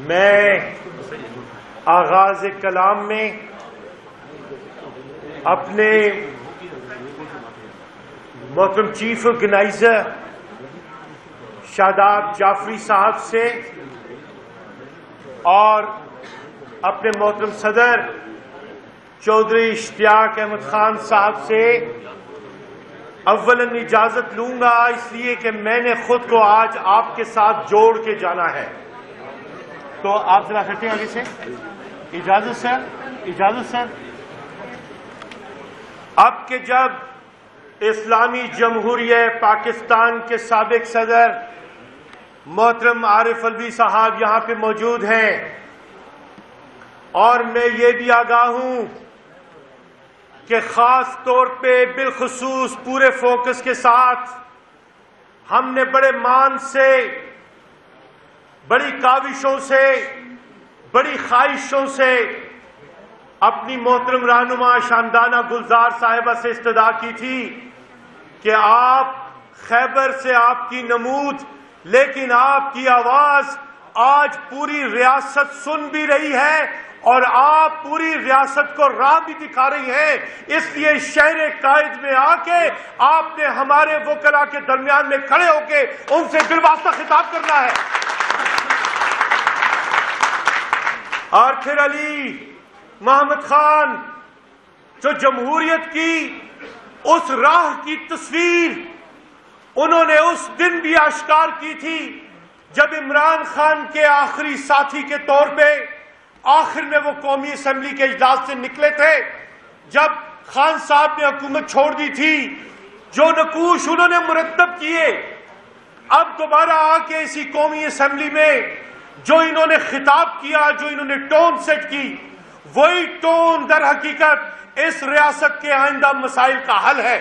میں آغاز کلام میں اپنے محترم چیف آرگنائزر شاداب جعفری صاحب سے اور اپنے محترم صدر چودھری اشتیاق احمد خان صاحب سے اولاً اجازت لوں گا، اس لیے کہ میں نے خود کو آج آپ کے ساتھ جوڑ کے جانا ہے۔ تو آپ ذرا ہٹیں آگے سے، اجازت سر، اجازت سر۔ اب کہ جب اسلامی جمہوریہ پاکستان کے سابق صدر محترم عارف الوی صاحب یہاں پہ موجود ہیں، اور میں یہ بھی آگاہ ہوں کہ خاص طور پہ بالخصوص پورے فوکس کے ساتھ ہم نے بڑے مان سے، بڑی کاوشوں سے، بڑی خواہشوں سے اپنی محترم رہنما شاندانہ گلزار صاحبہ سے استدعا کی تھی کہ آپ خیبر سے آپ کی نمود، لیکن آپ کی آواز آج پوری ریاست سن بھی رہی ہے اور آپ پوری ریاست کو راہ بھی دکھا رہی ہیں، اس لیے شہر قائد میں آ کے آپ نے ہمارے وکلاء کے درمیان میں کھڑے ہو کے ان سے بالواسطہ خطاب کرنا ہے۔ اور پھر علی محمد خان جو جمہوریت کی اس راہ کی تصویر انہوں نے اس دن بھی آشکار کی تھی جب عمران خان کے آخری ساتھی کے طور پہ آخر میں وہ قومی اسمبلی کے اجلاس سے نکلے تھے، جب خان صاحب نے حکومت چھوڑ دی تھی، جو نقوش انہوں نے مرتب کیے، اب دوبارہ آ کے اسی قومی اسمبلی میں جو انہوں نے خطاب کیا، جو انہوں نے ٹون سیٹ کی، وہی ٹون در حقیقت اس ریاست کے آئندہ مسائل کا حل ہے۔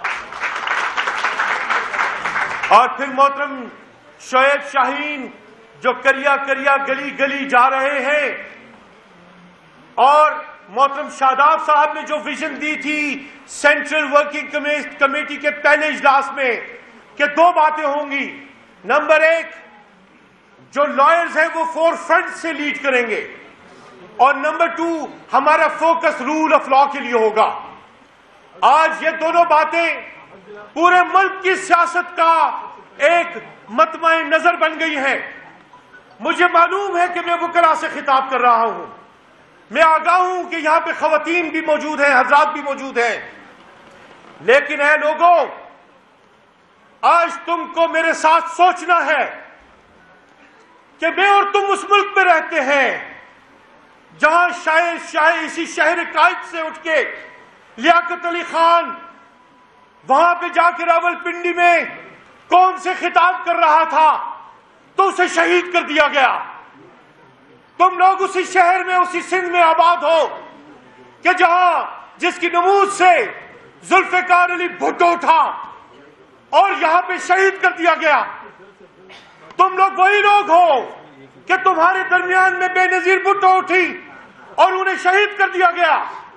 اور پھر محترم شعیب شاہین جو کریا کریا گلی گلی جا رہے ہیں، اور محترم شاداب صاحب نے جو ویژن دی تھی سینٹرل ورکنگ کمیٹی کے پہلے اجلاس میں کہ دو باتیں ہوں گی، نمبر ایک جو لائرز ہیں وہ فور فرنٹ سے لیڈ کریں گے، اور نمبر ٹو ہمارا فوکس رول آف لا کے لیے ہوگا۔ آج یہ دونوں باتیں پورے ملک کی سیاست کا ایک مطمع نظر بن گئی ہیں۔ مجھے معلوم ہے کہ میں وکلاء سے خطاب کر رہا ہوں، میں آگاہ ہوں کہ یہاں پہ خواتین بھی موجود ہیں، حضرات بھی موجود ہیں، لیکن اے لوگوں، آج تم کو میرے ساتھ سوچنا ہے کہ میں اور تم اس ملک میں رہتے ہیں جہاں شاید اسی شہر قائد سے اٹھ کے لیاقت علی خان وہاں پہ جا کے راولپنڈی میں قوم سے خطاب کر رہا تھا تو اسے شہید کر دیا گیا۔ تم لوگ اسی شہر میں، اسی سندھ میں آباد ہو کہ جہاں جس کی نمود سے ذوالفقار علی بھٹو اٹھا اور یہاں پہ شہید کر دیا گیا۔ تم لوگ وہی لوگ ہو کہ تمہارے درمیان میں بے نظیر بھٹو اٹھی اور انہیں شہید کر دیا گیا۔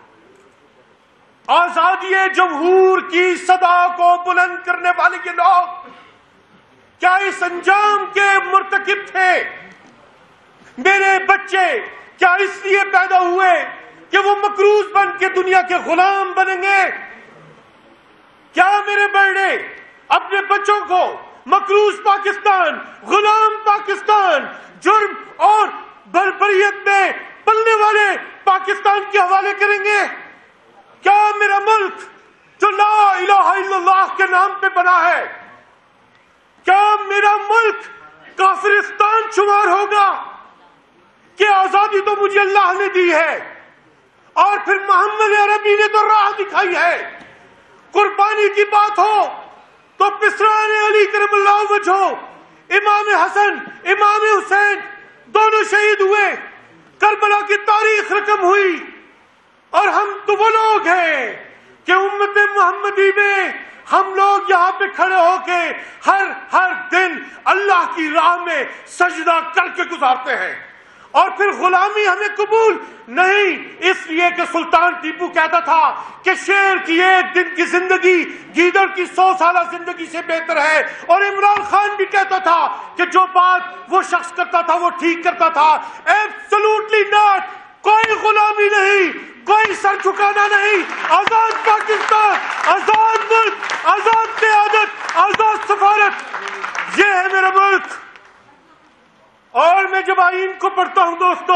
آزادی جمہور کی صدا کو بلند کرنے والے یہ لوگ کیا اس انجام کے مرتکب تھے؟ میرے بچے کیا اس لیے پیدا ہوئے کہ وہ مکروز بن کے دنیا کے غلام بنیں گے؟ کیا میرے بیٹے اپنے بچوں کو مکروز پاکستان، غلام پاکستان، جرم اور بربریت میں پلنے والے پاکستان کے حوالے کریں گے؟ کیا میرا ملک جو لا الہ الا اللہ کے نام پہ بنا ہے، کیا میرا ملک کافرستان شمار ہوگا کہ آزادی تو مجھے اللہ نے دی ہے اور پھر محمد عربی نے تو راہ دکھائی ہے؟ قربانی کی بات ہو تو پسران علی کرم اللہ وجہہ، امام حسن، امام حسین دونوں شہید ہوئے، کربلا کی تاریخ رقم ہوئی، اور ہم تو وہ لوگ ہیں کہ امت محمدی میں ہم لوگ یہاں پہ کھڑے ہو کے ہر دن اللہ کی راہ میں سجدہ کر کے گزارتے ہیں۔ اور پھر غلامی ہمیں قبول نہیں، اس لیے کہ سلطان ٹیپو کہتا تھا کہ شیر کی ایک دن کی زندگی گیدڑ کی 100 سالہ زندگی سے بہتر ہے، اور عمران خان بھی کہتا تھا کہ جو بات وہ شخص کرتا تھا وہ ٹھیک کرتا تھا۔ ایبسولوٹلی ناٹ، کوئی غلامی نہیں، کوئی سر جھکانا نہیں، آزاد پاکستان، آزاد ملک، آزاد قیادت، آزاد سفارت، یہ ہے میرا ملک۔ اور میں جب آئین کو پڑھتا ہوں دوستو،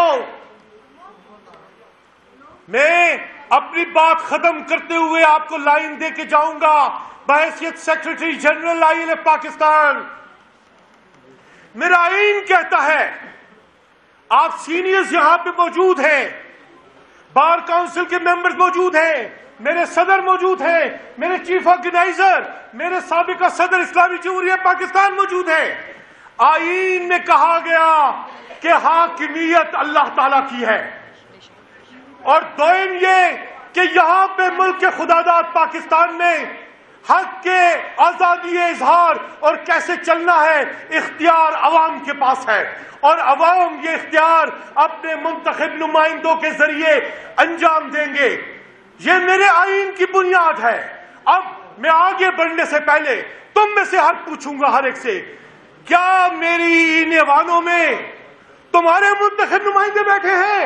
میں اپنی بات ختم کرتے ہوئے آپ کو لائن دے کے جاؤں گا بحیثیت سیکرٹری جنرل آئین پاکستان۔ میرا آئین کہتا ہے، آپ سینئرز یہاں پہ موجود ہیں، بار کونسل کے ممبرز موجود ہیں، میرے صدر موجود ہیں، میرے چیف آرگنائزر، میرے سابقہ صدر اسلامی جمہوریہ پاکستان موجود ہیں۔ آئین میں کہا گیا کہ حاکمیت اللہ تعالیٰ کی ہے، اور دوم یہ کہ یہاں پہ ملک کے خداداد پاکستان میں حق کے آزادی اظہار اور کیسے چلنا ہے اختیار عوام کے پاس ہے، اور عوام یہ اختیار اپنے منتخب نمائندوں کے ذریعے انجام دیں گے۔ یہ میرے آئین کی بنیاد ہے۔ اب میں آگے بڑھنے سے پہلے تم میں سے ہر پوچھوں گا، ہر ایک سے، کیا میری ان ایوانوں میں تمہارے منتخب نمائندے بیٹھے ہیں؟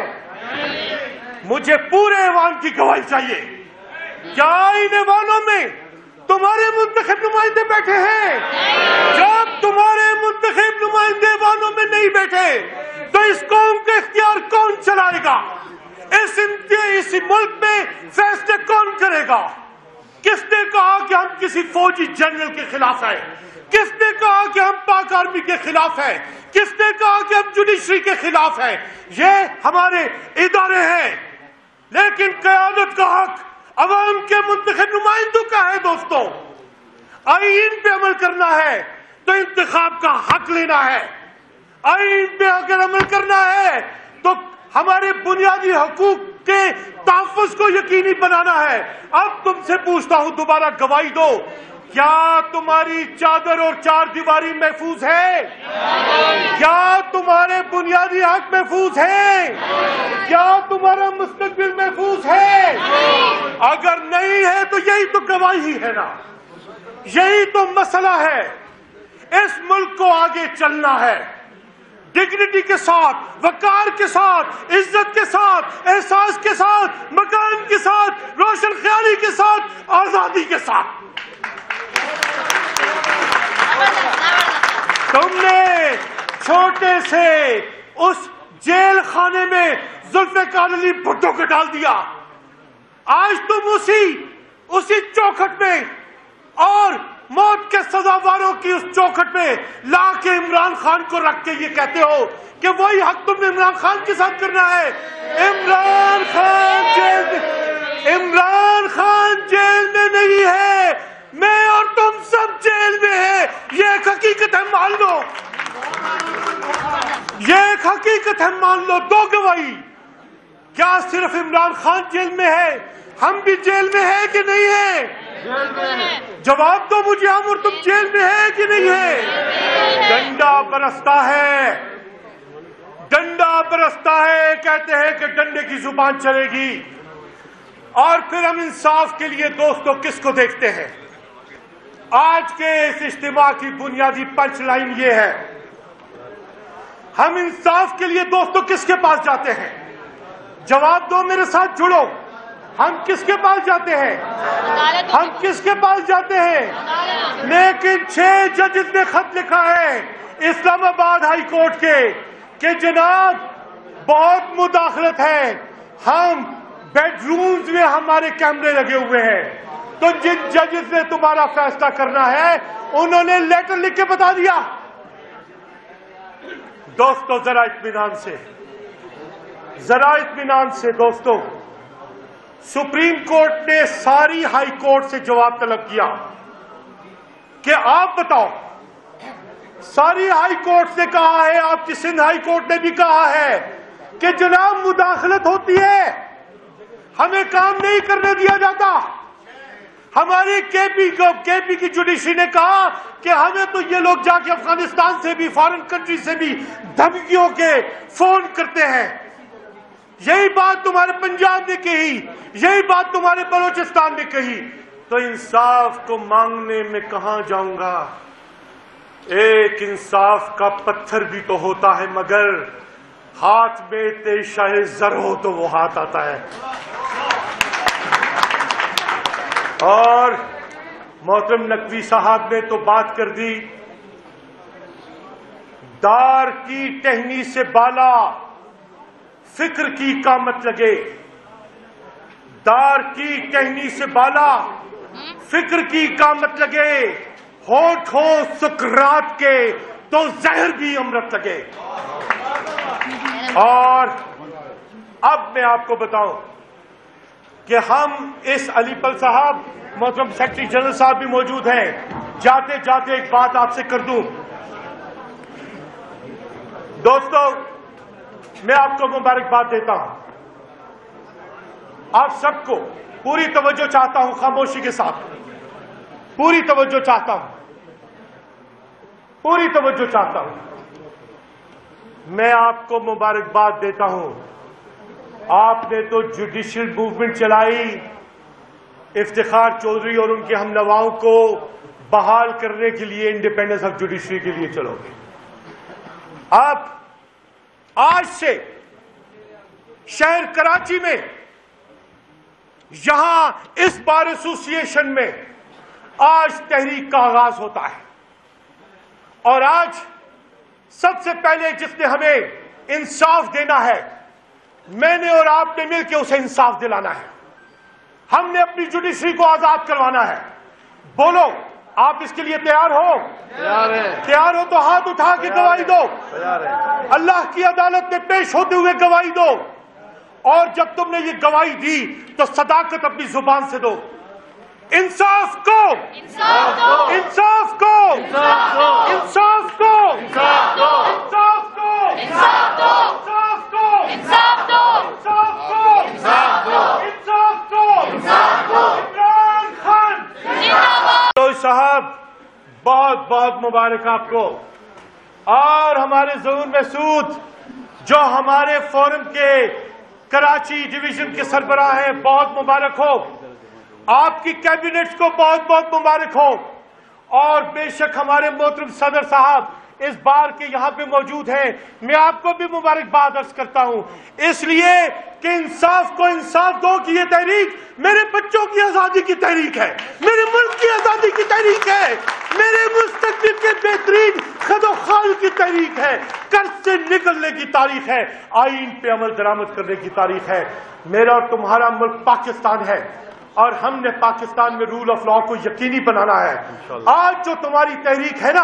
مجھے پورے ایوان کی گواہی چاہیے۔ کیا ان ایوانوں میں تمہارے منتخب نمائندے بیٹھے ہیں؟ جب تمہارے منتخب نمائندے ایوانوں میں نہیں بیٹھے تو اس قوم کا اختیار کون چلائے گا؟ اس ملک میں فیصلے کون کرے گا؟ کس نے کہا کہ ہم کسی فوجی جنرل کے خلاف ہیں؟ کس نے کہا کہ ہم پاک آرمی کے خلاف ہیں؟ کس نے کہا کہ ہم جوڈیشری کے خلاف ہیں؟ یہ ہمارے ادارے ہیں، لیکن قیادت کا حق عوام کے منتخب نمائندوں کا ہے۔ دوستو، آئین پہ عمل کرنا ہے تو انتخاب کا حق لینا ہے، آئین پہ اگر عمل کرنا ہے تو ہمارے بنیادی حقوق کے تحفظ کو یقینی بنانا ہے۔ اب تم سے پوچھتا ہوں، دوبارہ گواہی دو، کیا تمہاری چادر اور چار دیواری محفوظ ہے؟ کیا تمہارے بنیادی حق محفوظ ہیں؟ کیا تمہارا مستقبل محفوظ ہے؟ اگر نہیں ہے تو یہی تو گواہی ہے نا، یہی تو مسئلہ ہے۔ اس ملک کو آگے چلنا ہے، ڈگنیٹی کے ساتھ، وقار کے ساتھ، عزت کے ساتھ، احساس کے ساتھ، مکان کے ساتھ، روشن خیالی کے ساتھ، آزادی کے ساتھ۔ تم نے چھوٹے سے اس جیل خانے میں ذوالفقار علی بھٹو کو ڈال دیا، آج تم اسی چوکھٹ میں اور موت کے سزاواروں کی اس چوکھٹ میں لا کے عمران خان کو رکھ کے یہ کہتے ہو کہ وہی حق تم نے عمران خان کے ساتھ کرنا ہے۔ عمران خان جیل میں نہیں ہے، میں اور تم سب جیل میں ہیں، یہ ایک حقیقت ہے، مان لو، یہ ایک حقیقت ہے، مان لو۔ دو گواہی، کیا صرف عمران خان جیل میں ہے؟ ہم بھی جیل میں ہیں کہ نہیں ہیں؟ جواب دو مجھے، ہم اور تم جیل میں ہیں کہ نہیں ہیں؟ ڈنڈا برستا ہے، ڈنڈا برستا ہے، کہتے ہیں کہ ڈنڈے کی زبان چلے گی۔ اور پھر ہم انصاف کے لیے دوستو کس کو دیکھتے ہیں؟ آج کے اس اجتماع کی بنیادی پنچ لائن یہ ہے، ہم انصاف کے لیے دوستو کس کے پاس جاتے ہیں؟ جواب دو، میرے ساتھ جڑو، ہم کس کے پاس جاتے ہیں؟ ہم کس کے پاس جاتے ہیں؟ لیکن 6 ججز نے خط لکھا ہے اسلام آباد ہائی کورٹ کے کہ جناب بہت مداخلت ہے، ہم بیڈ رومز میں ہمارے کیمرے لگے ہوئے ہیں۔ تو جن ججز نے تمہارا فیصلہ کرنا ہے انہوں نے لیٹر لکھ کے بتا دیا۔ دوستو ذرا اطمینان سے دوستو، سپریم کورٹ نے ساری ہائی کورٹ سے جواب طلب کیا کہ آپ بتاؤ، ساری ہائی کورٹ نے کہا ہے، آپ کی سندھ ہائی کورٹ نے بھی کہا ہے کہ جناب مداخلت ہوتی ہے، ہمیں کام نہیں کرنے دیا جاتا، ہماری کے پی کی جوڈیشری نے کہا کہ ہمیں تو یہ لوگ جا کے افغانستان سے بھی فارن کنٹری سے بھی دھمکیوں کے فون کرتے ہیں. یہی بات تمہارے پنجاب نے کہی, یہی بات تمہارے بلوچستان نے کہی. تو انصاف کو مانگنے میں کہاں جاؤں گا؟ ایک انصاف کا پتھر بھی تو ہوتا ہے, مگر ہاتھ میں تیشہ زر ہو تو وہ ہاتھ آتا ہے. اور محترم نقوی صاحب نے تو بات کر دی, دار کی ٹہنی سے بالا فکر کی قامت لگے. دار کی ٹہنی سے بالا فکر کی قامت لگے, ہونٹ ہو سکرات کے تو زہر بھی امرت لگے. اور اب میں آپ کو بتاؤں کہ ہم اس علی پل صاحب, محترم سیکرٹری جنرل صاحب بھی موجود ہیں, جاتے جاتے ایک بات آپ سے کر دوں. دوستو, میں آپ کو مبارکباد دیتا ہوں. آپ سب کو پوری توجہ چاہتا ہوں, خاموشی کے ساتھ پوری توجہ چاہتا ہوں, پوری توجہ چاہتا ہوں. میں آپ کو مبارکباد دیتا ہوں. آپ نے تو جوڈیشل موومنٹ چلائی, افتخار چودھری اور ان کے ہم نواؤں کو بحال کرنے کے لیے, انڈیپینڈنس آف جوڈیشری کے لیے چلو گے. آپ آج سے شہر کراچی میں یہاں اس بار ایسوسی ایشن میں آج تحریک کا آغاز ہوتا ہے. اور آج سب سے پہلے جس نے ہمیں انصاف دینا ہے, میں نے اور آپ نے مل کے اسے انصاف دلانا ہے. ہم نے اپنی جوڈیشری کو آزاد کروانا ہے. بولو, آپ اس کے لیے تیار ہو؟ تیار ہو تو ہاتھ اٹھا کے گواہی دو. اللہ کی عدالت میں پیش ہوتے ہوئے گواہی دو. اور جب تم نے یہ گواہی دی تو صداقت اپنی زبان سے دو. انصاف کو, انصاف کو, انصاف کو, انصاف کو, انصاف کو, انصاف کو, انصاف کو, انصاف کو, انصاف کو, انصاف کو, انصاف کو, انصاف کو, انصاف کو. عمران خان تو صاحب, بہت بہت مبارک آپ کو. اور ہمارے ظہور محسود جو ہمارے فورم کے کراچی ڈویژن کے سربراہ ہیں, بہت مبارک ہو. آپ کی کیبنٹس کو بہت بہت مبارک ہو. اور بے شک ہمارے محترم صدر صاحب اس بار کے یہاں پہ موجود ہیں, میں آپ کو بھی مبارکباد عرض کرتا ہوں, اس لیے کہ انصاف کو انصاف دو کہ یہ تحریک میرے بچوں کی آزادی کی تحریک ہے, میرے ملک کی آزادی کی تحریک ہے, میرے مستقبل کے بہترین خد و خال کی تحریک ہے, قرض سے نکلنے کی تاریخ ہے, آئین پہ عمل درآمد کرنے کی تاریخ ہے. میرا اور تمہارا ملک پاکستان ہے, اور ہم نے پاکستان میں رول آف لا کو یقینی بنانا ہے. آج جو تمہاری تحریک ہے نا,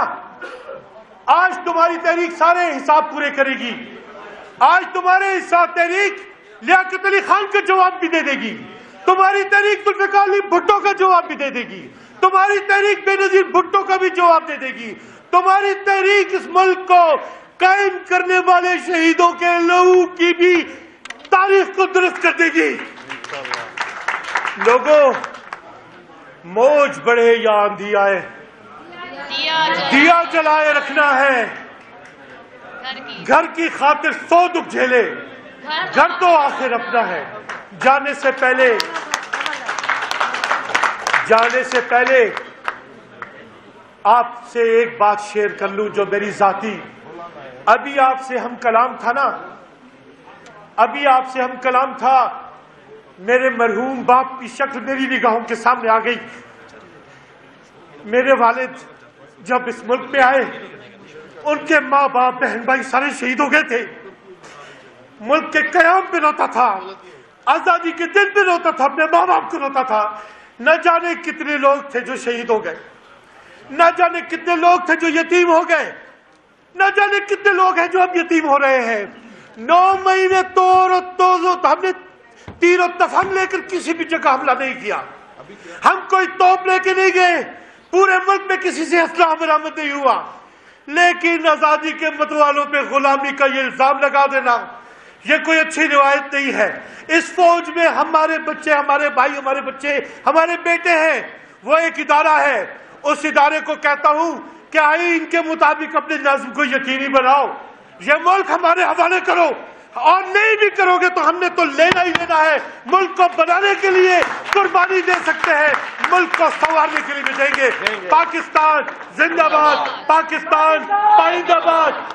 آج تمہاری تحریک سارے حساب پورے کرے گی. آج تمہارے حساب تحریک لیاقت علی خان کا جواب بھی دے دے گی, تمہاری تحریک ذوالفقار علی بھٹو کا جواب بھی دے دے گی, تمہاری تحریک بے نظیر بھٹو کا بھی جواب دے دے گی. تمہاری تحریک اس ملک کو قائم کرنے والے شہیدوں کے لہو کی بھی تاریخ کو درست کر دے گی. لوگوں, موج بڑھے یا آندھی آئے, دیا جلائے رکھنا ہے. گھر کی خاطر 100 دکھ جھیلے, گھر تو آخر اپنا ہے. جانے سے پہلے آپ سے ایک بات شیئر کر لوں جو میری ذاتی, ابھی آپ سے ہم کلام تھا نا, ابھی آپ سے ہم کلام تھا, میرے مرحوم باپ کی شکل میری نگاہوں کے سامنے آ گئی. میرے والد جب اس ملک میں آئے, ان کے ماں باپ بہن بھائی سارے شہید ہو گئے تھے. ملک کے قیام پہ روتا تھا, آزادی کے دن پہ روتا تھا, اپنے ماں باپ کو روتا تھا. نہ جانے کتنے لوگ تھے جو شہید ہو گئے, نہ جانے کتنے لوگ تھے جو یتیم ہو گئے, نہ جانے کتنے لوگ ہیں جو اب یتیم ہو رہے ہیں. 9 مہینے ہم نے تیر و تفنگ لے کر کسی بھی جگہ حملہ نہیں کیا, ہم کوئی توپ لے کے نہیں گئے, پورے ملک میں کسی سے اسلحہ برآمد نہیں ہوا. لیکن آزادی کے متوالوں پہ غلامی کا یہ الزام لگا دینا, یہ کوئی اچھی روایت نہیں ہے. اس فوج میں ہمارے بچے، ہمارے بھائی، ہمارے بچے، ہمارے بیٹے ہیں. وہ ایک ادارہ ہے. اس ادارے کو کہتا ہوں کہ آئین کے مطابق اپنے نظم کو یقینی بناؤ. یہ ملک ہمارے حوالے کرو، اور نہیں بھی کرو گے تو ہم نے تو لینا ہی لینا ہے. ملک کو بنانے کے لیے قربانی دے سکتے ہیں، ملک کو سنوارنے کے لیے بھی دیں گے. پاکستان زندہ باد، پاکستان پائندہ باد.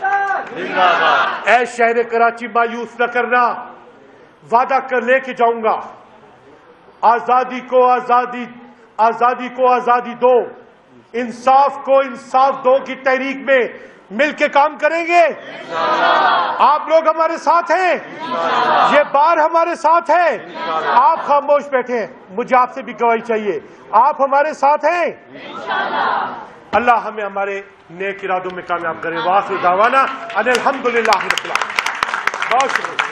اے شہر کراچی مایوس نہ کرنا، وعدہ کر لے کے جاؤں گا. آزادی کو آزادی، آزادی کو آزادی دو، انصاف کو انصاف دو کی تحریک میں مل کے کام کریں گے. آپ لوگ ہمارے ساتھ ہیں، یہ بار ہمارے ساتھ ہے. آپ خاموش بیٹھے ہیں، مجھے آپ سے بھی گواہی چاہیے. آپ ہمارے ساتھ ہیں. اللہ ہمیں ہمارے نیک ارادوں میں کامیاب کرے. وآخر دعوانا ان الحمدللہ رب العالمین. بہت شکریہ.